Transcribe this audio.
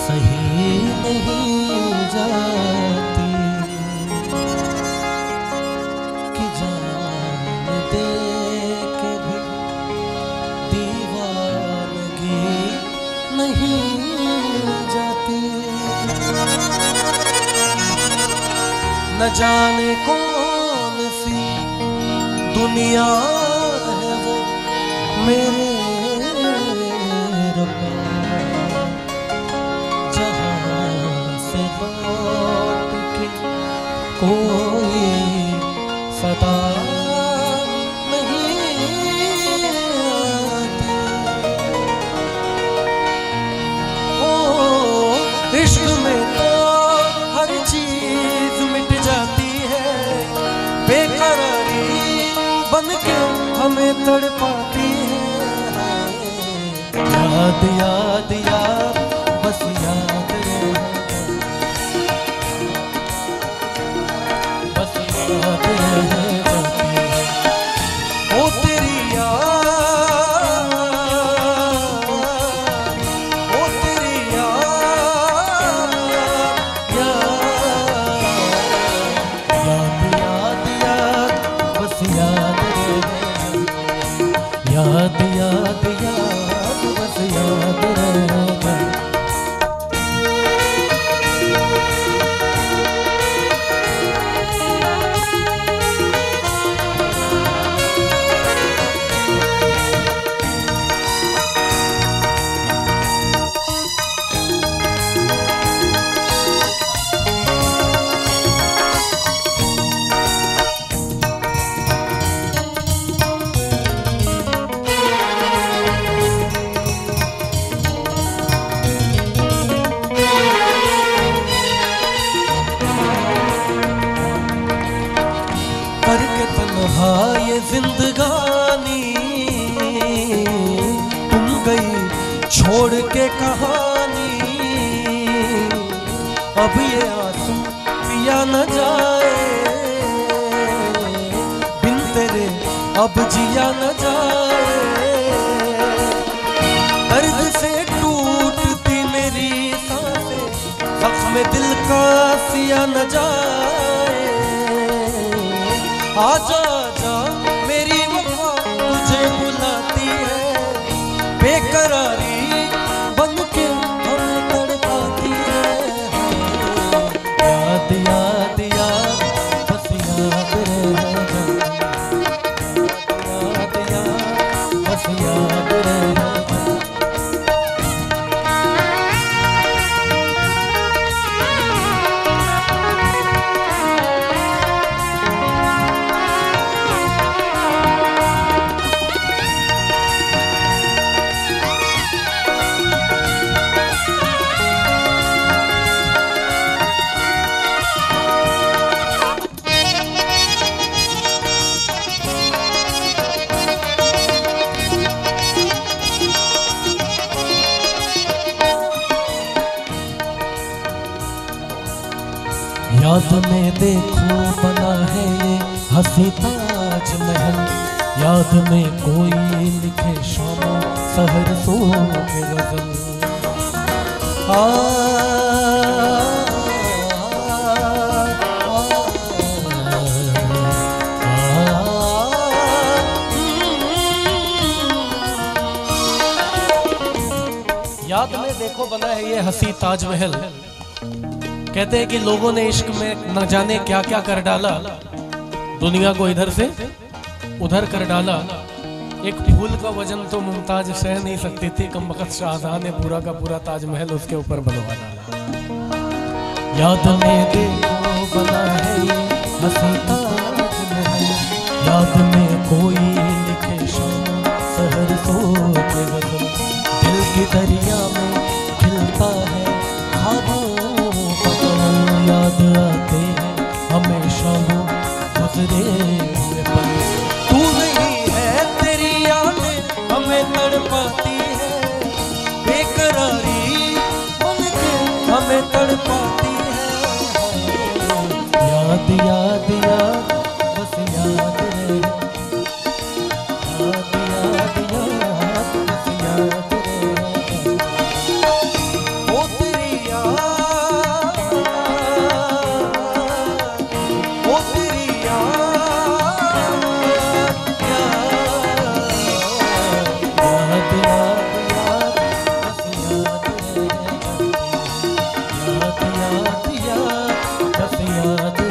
सही नहीं जाती कि जान दे के भी दीवानगी नहीं जाती। न जाने कौन सी दुनिया है वो मेरे रब्बा, जहाँ से लौट के कोई सदा नहीं आती। ओ इश्क में तो हर चीज मिट जाती है, बेकरारी बन के हमें तड़पाती है। याद याद याद बस याद रहे, बस याद रह जाती है ओ तेरी याद, ओ तेरी याद, याद याद याद बस याद रहे, याद याद याद बस याद रहे। करके तन्हा ये जिंदगानी तुम गई छोड़ के कहानी, अब ये आंसू पिया न जाए बिन तेरे अब जिया न जाए। दर्द से टूटती मेरी सांसें, जख्म दिल का सिया न जाए। आजा आजा मेरी वफा तुझे बुलाती है, बेकरारी बन के हमें तड़पाती है। याद याद याद बस याद रहे, याद याद बस याद रहे। याद में देखो बना है ये हंसी ताजमहल, याद में कोई लिखे शाम सहर सो के गजल। याद में देखो बना है ये हंसी ताजमहल, कहते हैं कि लोगों ने इश्क में न जाने क्या क्या कर डाला, दुनिया को इधर से उधर कर डाला। एक फूल का वजन तो मुमताज सह नहीं सकती थी, कमबख्त शाहजहां ने पूरा का पूरा ताजमहल उसके ऊपर बनवा डाला। याद में देखो बना है ये हंसी ताजमहल, याद में कोई लिखे शाम सहर सो के गजल। दिल की दरिया में खिलता है ख्वाबों, याद आते हैं हमेशा वो गुजरे हुए पल। तू नहीं है तेरी यादें हमें तड़पाती है, बेकरारी बन के हमें तड़पाती है। याद याद याद बस याद रहे, याद याद याद बस याद रहे। ओ तेरी साथ